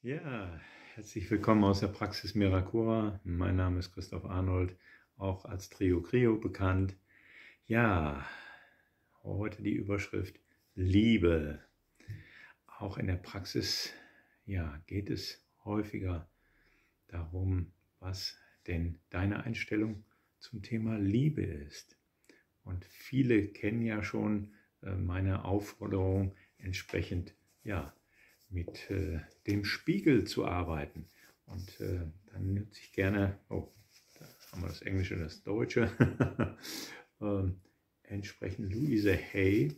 Ja, herzlich willkommen aus der Praxis Miracura. Mein Name ist Christoph Arnold, auch als Trio Creo bekannt. Ja, heute die Überschrift Liebe. Auch in der Praxis geht es häufiger darum, was denn deine Einstellung zum Thema Liebe ist. Und viele kennen ja schon meine Aufforderung, entsprechend mit dem Spiegel zu arbeiten. Und dann nutze ich gerne, da haben wir das Englische und das Deutsche, entsprechend Louise Hay,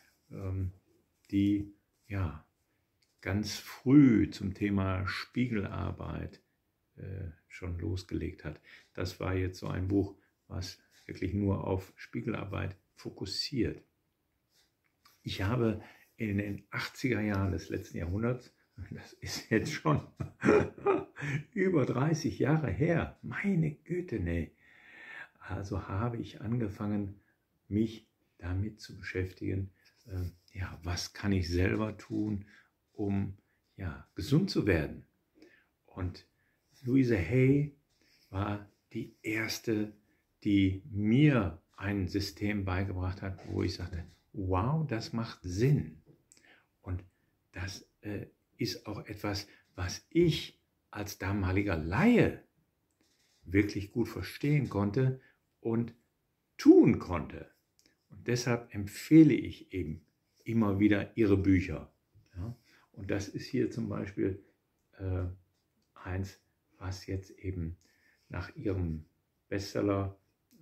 die ganz früh zum Thema Spiegelarbeit schon losgelegt hat. Das war jetzt so ein Buch, was wirklich nur auf Spiegelarbeit fokussiert. Ich habe in den 80er Jahren des letzten Jahrhunderts, das ist jetzt schon über 30 Jahre her, meine Güte, nee. Also habe ich angefangen, mich damit zu beschäftigen, was kann ich selber tun, um gesund zu werden. Und Louise Hay war die erste, die mir ein System beigebracht hat, wo ich sagte, wow, das macht Sinn. Und das ist auch etwas, was ich als damaliger Laie wirklich gut verstehen konnte und tun konnte. Und deshalb empfehle ich eben immer wieder ihre Bücher. Ja? Und das ist hier zum Beispiel eins, was jetzt eben nach ihrem Bestseller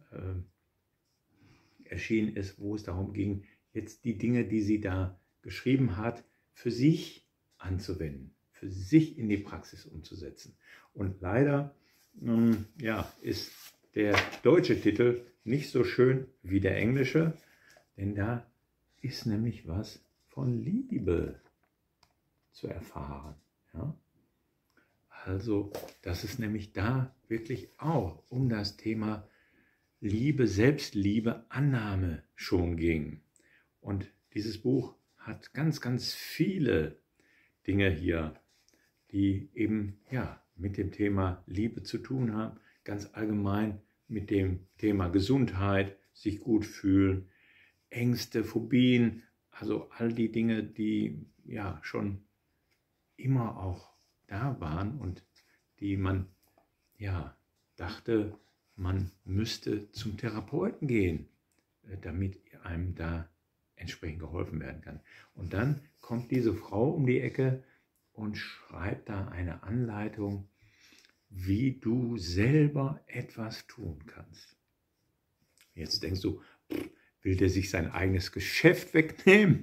erschienen ist, wo es darum ging, jetzt die Dinge, die sie da geschrieben hat, für sich anzuwenden, für sich in die Praxis umzusetzen. Und leider ist der deutsche Titel nicht so schön wie der englische, denn da ist nämlich was von Liebe zu erfahren. Ja? Also, dass es nämlich da wirklich auch um das Thema Liebe, Selbstliebe, Annahme schon ging. Und dieses Buch hat ganz, ganz viele Dinge hier, die eben mit dem Thema Liebe zu tun haben, ganz allgemein mit dem Thema Gesundheit, sich gut fühlen, Ängste, Phobien, also all die Dinge, die schon immer auch da waren und die man dachte, man müsste zum Therapeuten gehen, damit einem da entsprechend geholfen werden kann. Und dann kommt diese Frau um die Ecke und schreibt da eine Anleitung, wie du selber etwas tun kannst. Jetzt denkst du, will der sich sein eigenes Geschäft wegnehmen?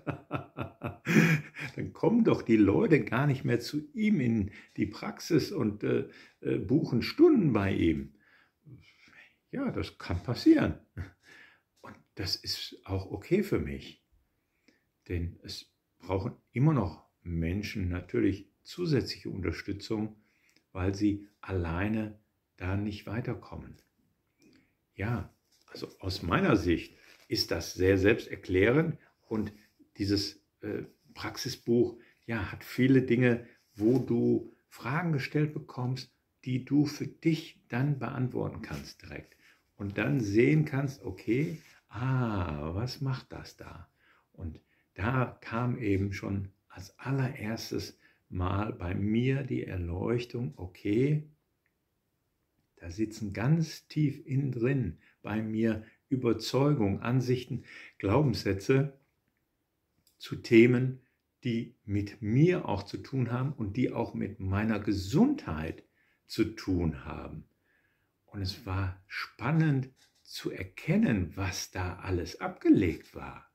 Dann kommen doch die Leute gar nicht mehr zu ihm in die Praxis und buchen Stunden bei ihm. Ja, das kann passieren. Und das ist auch okay für mich. Denn es brauchen immer noch Menschen natürlich zusätzliche Unterstützung, weil sie alleine da nicht weiterkommen. Ja, also aus meiner Sicht ist das sehr selbsterklärend und dieses Praxisbuch hat viele Dinge, wo du Fragen gestellt bekommst, die du für dich dann beantworten kannst direkt. Und dann sehen kannst, okay, was macht das da? Und da kam eben schon als allererstes Mal bei mir die Erleuchtung, okay, da sitzen ganz tief innen drin bei mir Überzeugungen, Ansichten, Glaubenssätze zu Themen, die mit mir auch zu tun haben und die auch mit meiner Gesundheit zu tun haben. Und es war spannend zu erkennen, was da alles abgelegt war.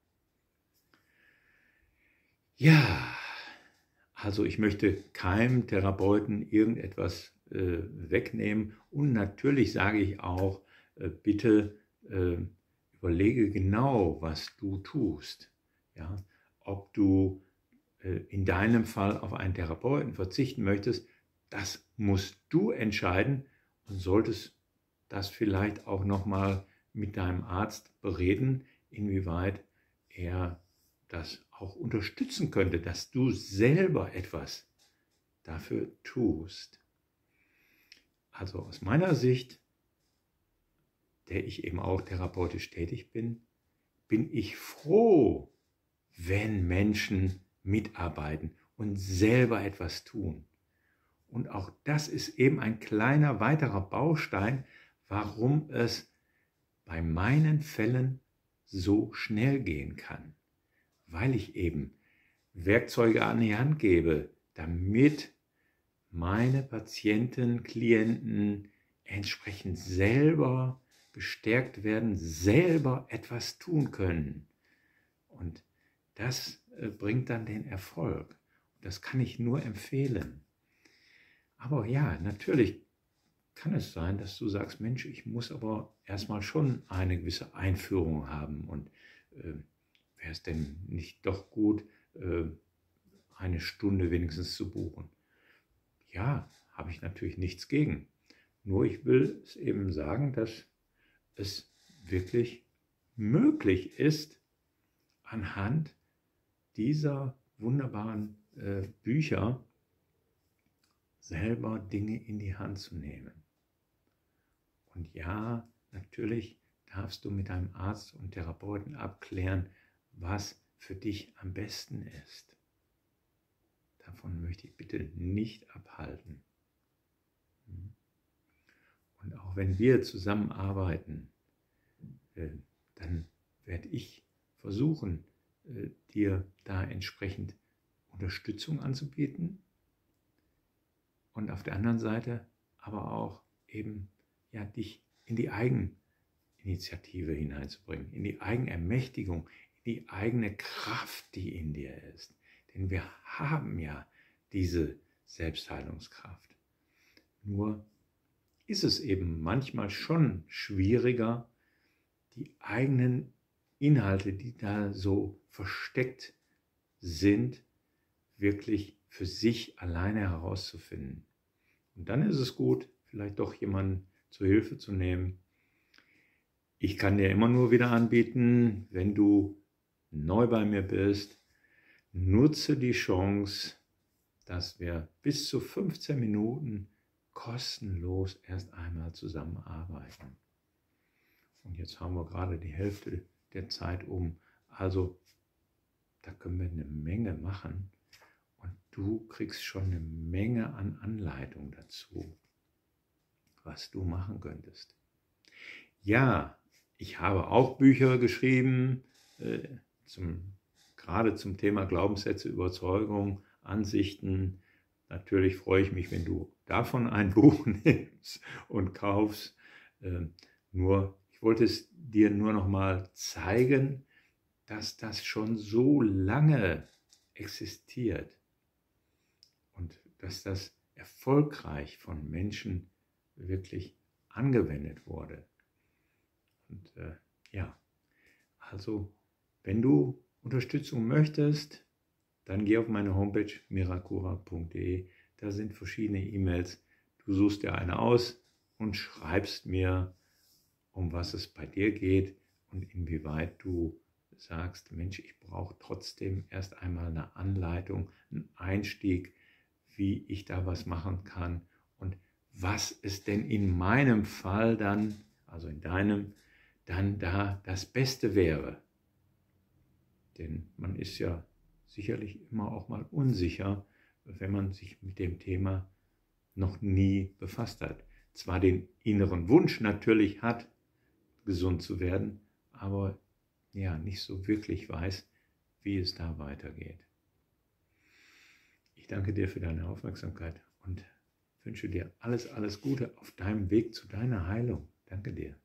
Ja, also ich möchte keinem Therapeuten irgendetwas wegnehmen und natürlich sage ich auch, bitte überlege genau, was du tust. Ja? Ob du in deinem Fall auf einen Therapeuten verzichten möchtest, das musst du entscheiden und solltest das vielleicht auch nochmal mit deinem Arzt bereden, inwieweit er das auch unterstützen könnte, dass du selber etwas dafür tust. Also aus meiner Sicht, der ich eben auch therapeutisch tätig bin, bin ich froh, wenn Menschen mitarbeiten und selber etwas tun. Und auch das ist eben ein kleiner weiterer Baustein, warum es bei meinen Fällen so schnell gehen kann. Weil ich eben Werkzeuge an die Hand gebe, damit meine Patienten, Klienten entsprechend selber gestärkt werden, selber etwas tun können. Und das bringt dann den Erfolg. Das kann ich nur empfehlen. Aber ja, natürlich kann es sein, dass du sagst, Mensch, ich muss aber erstmal schon eine gewisse Einführung haben. Und wäre es denn nicht doch gut, eine Stunde wenigstens zu buchen? Ja, habe ich natürlich nichts gegen. Nur ich will es eben sagen, dass es wirklich möglich ist, anhand dieser wunderbaren Bücher selber Dinge in die Hand zu nehmen. Und ja, natürlich darfst du mit deinem Arzt und Therapeuten abklären, was für dich am besten ist. Davon möchte ich bitte nicht abhalten. Und auch wenn wir zusammenarbeiten, dann werde ich versuchen, dir da entsprechend Unterstützung anzubieten und auf der anderen Seite aber auch eben ja, dich in die Eigeninitiative hineinzubringen, in die Eigenermächtigung, in die eigene Kraft, die in dir ist. Denn wir haben ja diese Selbstheilungskraft. Nur ist es eben manchmal schon schwieriger, die eigenen Inhalte, die da so versteckt sind, wirklich für sich alleine herauszufinden. Und dann ist es gut, vielleicht doch jemanden zur Hilfe zu nehmen. Ich kann dir immer nur wieder anbieten, wenn du neu bei mir bist, nutze die Chance, dass wir bis zu 15 Minuten kostenlos erst einmal zusammenarbeiten. Und jetzt haben wir gerade die Hälfte der Zeit um. Also da können wir eine Menge machen und du kriegst schon eine Menge an Anleitung dazu, was du machen könntest. Ja, ich habe auch Bücher geschrieben, gerade zum Thema Glaubenssätze, Überzeugung, Ansichten. Natürlich freue ich mich, wenn du davon ein Buch nimmst und kaufst. Nur, ich wollte es dir nur noch mal zeigen, dass das schon so lange existiert und dass das erfolgreich von Menschen wirklich angewendet wurde. Und ja, also wenn du Unterstützung möchtest, dann geh auf meine Homepage miracura.de. Da sind verschiedene E-Mails. Du suchst dir eine aus und schreibst mir, um was es bei dir geht und inwieweit du sagst, Mensch, ich brauche trotzdem erst einmal eine Anleitung, einen Einstieg, wie ich da was machen kann und was es denn in meinem Fall dann, also in deinem, dann da das Beste wäre. Denn man ist ja sicherlich immer auch mal unsicher, wenn man sich mit dem Thema noch nie befasst hat. Zwar den inneren Wunsch natürlich hat, gesund zu werden, aber ja, nicht so wirklich weiß, wie es da weitergeht. Ich danke dir für deine Aufmerksamkeit und wünsche dir alles, alles Gute auf deinem Weg zu deiner Heilung. Danke dir.